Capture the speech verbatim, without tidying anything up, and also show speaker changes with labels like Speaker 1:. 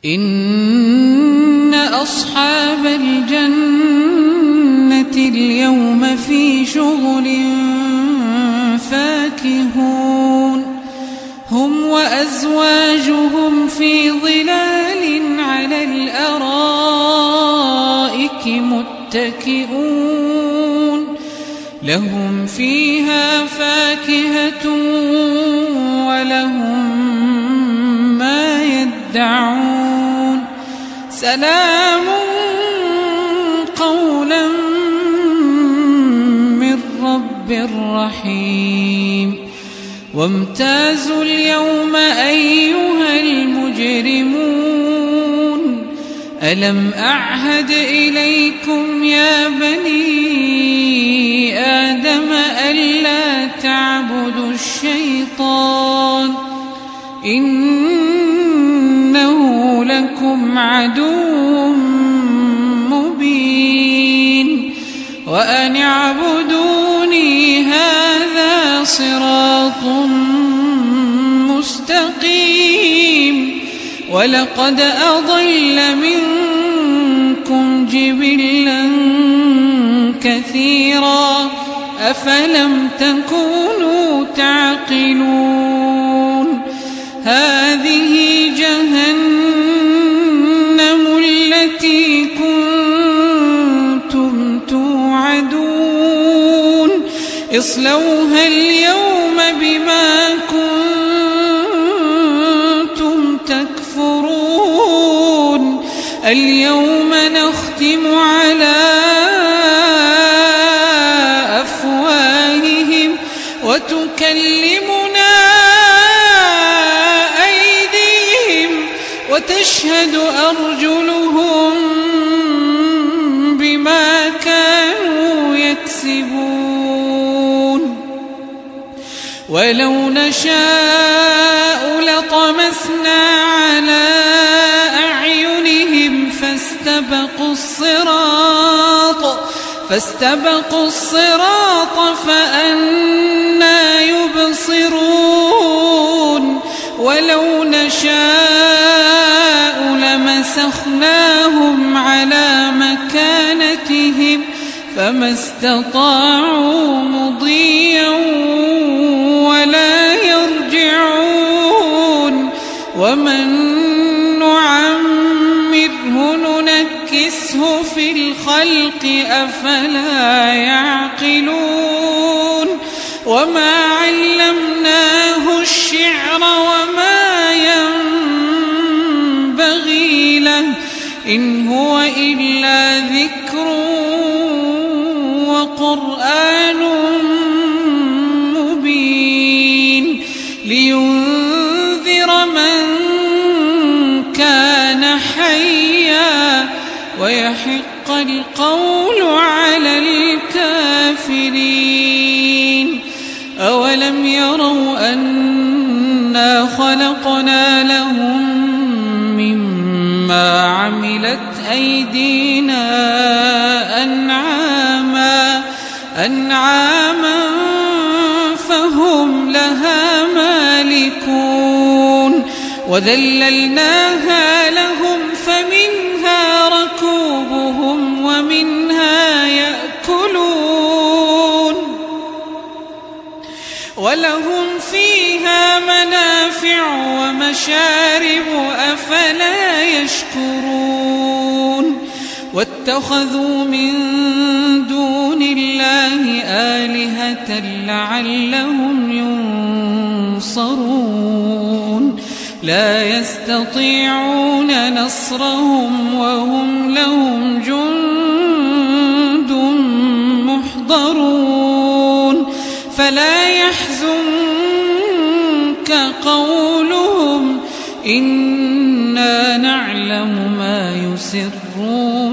Speaker 1: إن أصحاب الجنة اليوم في شغل فاكهون هم وأزواجهم في ظلال على الأرائك متكئون لهم فيها فاكهة ولهم ما يدعون سلام قولا من رب رحيم وامتازوا اليوم أيها المجرمون ألم أعهد إليكم يا بني آدم ألا تعبدوا الشيطان إنه لكم عدو مبين وأن اعبدوني هذا صراط مستقيم ولقد أضل منكم جبلا كثيرا أفلم تكونوا تعقلون هذه جهنم التي كنتم توعدون اصلوها اليوم بما كنتم تكفرون اليوم نختم على أفواههم وتكلمنا أيديهم وتشهد أرجلهم بما كانوا يكسبون ولو نشاء لطمسنا على أعينهم فاستبقوا الصراط فاستبقوا الصراط فأنى يبصرون ولو نشاء لمسخناهم على مكانتهم فما استطاعوا مضيا ولا يرجعون ومن نعمره ننكسه في الخلق أفلا يعقلون وما علمناه الشعر وما ينبغي له إن هو إلا ذكر وقرآن مبين لينذر من كان حيا ويحق القول على الكافرين أولم يروا أنا خلقنا لهم مما عملت أيدينا أنعاما أنعاما فهم لها مالكون وذللناها لهم فمنها ركوبهم ومنها يأكلون ولهم فيها منافع ومشارب أفلا يشكرون واتخذوا من دون الله آلهة لعلهم ينصرون لا يستطيعون نصرهم وهم لهم جند محضرون فلا يحزنك قولهم إنا نعلم ما يسرون